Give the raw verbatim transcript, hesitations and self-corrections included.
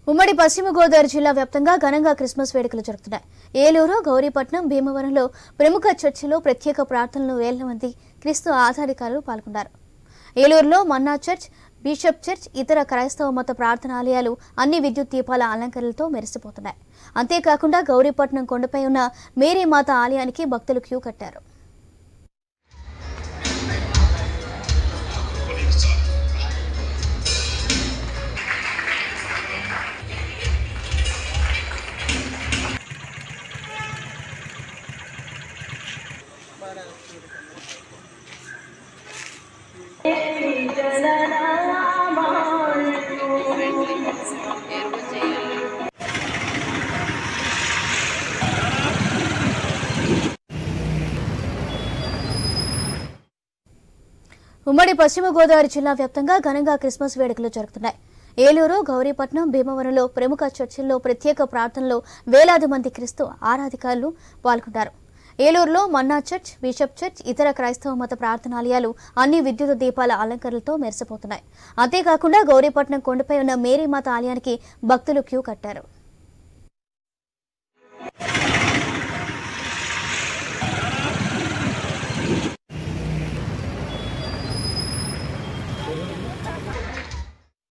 ఉమ్మడి పశ్చిమ గోదావరి జిల్లా వ్యాప్తంగా ఘనంగా క్రిస్మస్ వేడుకలు జరుగుతున్నాయి. ఏలూరు, గౌరీపట్నం, భీమవరంలో ప్రముఖ చర్చిలో ప్రత్యేక ప్రార్థనలు వేల మంది క్రీస్తు ఆరాధకులు పాల్గొన్నారు. ఏలూరులో మన్నా చర్చ్, బిషప్ చర్చ్, ఇతర క్రైస్తవ మత ప్రార్థనాలయాలు అన్ని విద్యుత్ దీపాల అలంకరణలతో మెరిసిపోతున్నాయి. అంతేకాకుండా గౌరీపట్నం కొండపై ఉన్న మేరీ మాత ఆలయానికి భక్తులు క్యూ కట్టారు. ఉమ్మడి పశ్చిమ గోదావరి జిల్లా వ్యాప్తంగా ఘనంగా క్రిస్మస్ వేడుకలు జరుగుతున్నాయి. ఏలూరు, గౌరీపట్నం, భీమవరంలో ప్రముఖ చర్చిల్లో ప్రత్యేక ప్రార్థనలో వేలాది మంది క్రీస్తు ఆరాధకులు పాల్గొన్నారు. ఏలూరులో మన్నా చర్చ్, బిషప్ చర్చ్, ఇతర క్రైస్తవ మత ప్రార్థనాలయాలు అన్ని విద్యుత్ దీపాల అలంకరణలతో మెరిసిపోతున్నాయి. అంతేకాకుండా గౌరీపట్నం కొండపై ఉన్న మేరీ మాత ఆలయానికి భక్తులు క్యూ కట్టారు.